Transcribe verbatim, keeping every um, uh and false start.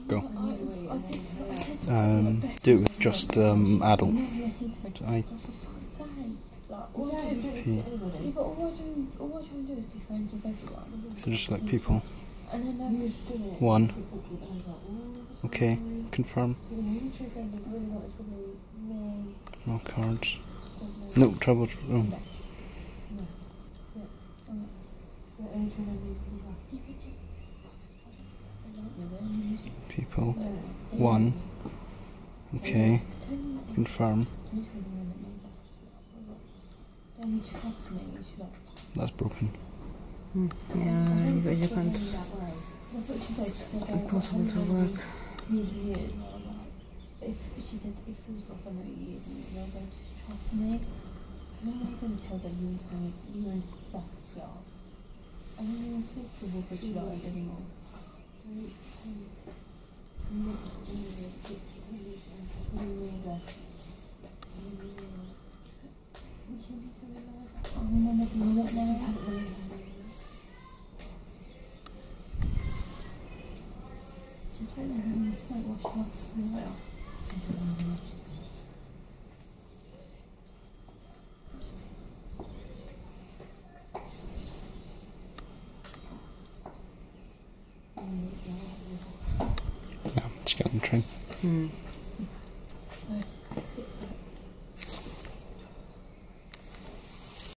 Go. Um, do it with just um, adult. I. P. So just like people. One. Okay. Confirm. No cards. No trouble. Oh. People. One. Okay. Confirm. That's broken. Mm. Yeah, but you can't. Impossible to work. If she said if it was like I know you you're going to trust me, no one's going to tell them you and you and Zach's job. And then you're supposed to walk with you like anymore. Just right now, I'm just like wash off and right off. Yeah, just get on the train. Mm.